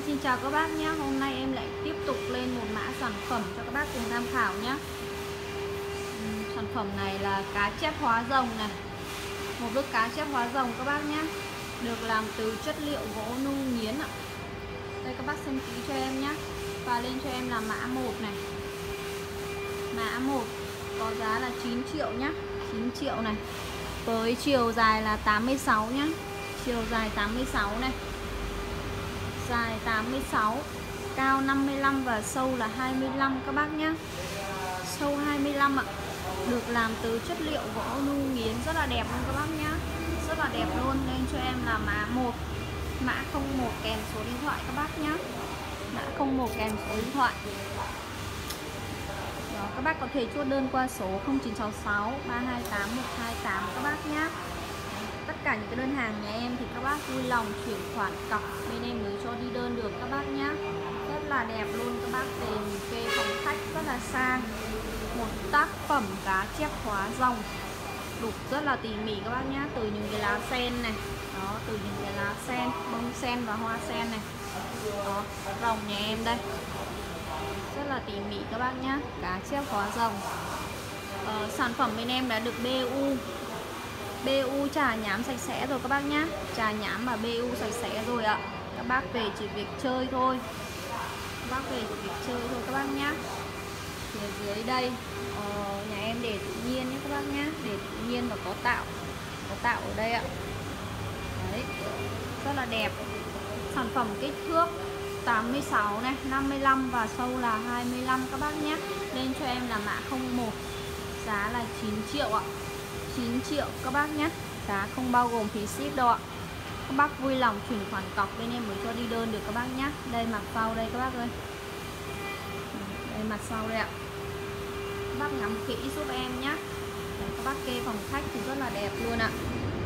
xin chào các bác nhé. Hôm nay em lại tiếp tục lên một mã sản phẩm cho các bác cùng tham khảo nhé. Sản phẩm này là cá chép hóa rồng này. Một bức cá chép hóa rồng các bác nhé. Được làm từ chất liệu gỗ nung nghiến ạ. Đây các bác xem kỹ cho em nhé. Và lên cho em là mã 1 này. Mã 1 có giá là 9 triệu nhé. 9 triệu này. Với chiều dài là 86 nhé. Chiều dài 86 này. Dài 86, cao 55 và sâu là 25 các bác nhé. Sâu 25 ạ. Được làm từ chất liệu gỗ nung nghiến rất là đẹp luôn các bác nhé. Rất là đẹp luôn. Lên cho em là mã 1. Mã 01 kèm số điện thoại các bác nhé. Mã 01 kèm số điện thoại. Đó, các bác có thể chốt đơn qua số 0966 328 128 các bác nhé. Tất cả những cái đơn hàng nhà em thì các bác vui lòng chuyển khoản cọc bên em mới cho đi đơn được các bác nhé. Rất là đẹp luôn các bác, về kê phòng khách rất là sang. Một tác phẩm cá chép hóa rồng, đục rất là tỉ mỉ các bác nhé. Từ những cái lá sen này, đó, từ những cái lá sen, bông sen và hoa sen này. Đó, rồng nhà em đây rất là tỉ mỉ các bác nhé. Cá chép hóa rồng. Sản phẩm bên em đã được BU chà nhám sạch sẽ rồi các bác nhá. Chà nhám và BU sạch sẽ rồi ạ. Các bác về chỉ việc chơi thôi. Các bác về chỉ việc chơi thôi các bác nhá. Thì ở dưới đây nhà em để tự nhiên nhé các bác nhá. Để tự nhiên và có tạo ở đây ạ. Đấy, rất là đẹp. Sản phẩm kích thước 86 này, 55 và sâu là 25 các bác nhé. Lên cho em là mã 01. Giá là 9 triệu ạ. 9 triệu các bác nhé. Giá không bao gồm phí ship đâu ạ. Các bác vui lòng chuyển khoản cọc bên em mới cho đi đơn được các bác nhé. Đây mặt sau đây các bác ơi. Đây mặt sau đây ạ. Các bác ngắm kỹ giúp em nhé. Đấy, các bác kê phòng khách thì rất là đẹp luôn ạ.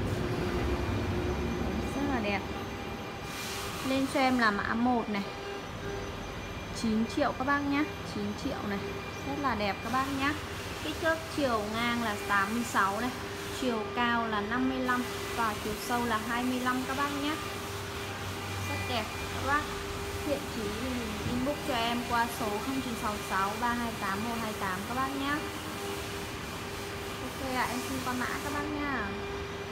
Rất là đẹp. Lên cho em là mã 1 này. 9 triệu các bác nhé. 9 triệu này. Rất là đẹp các bác nhé. Kích thước chiều ngang là 86 này, chiều cao là 55 và chiều sâu là 25 các bác nhé. Rất đẹp các bác. Hiện chỉ inbox cho em qua số 0966 328 128 các bác nhé. Ok ạ, em xin qua mã các bác nha.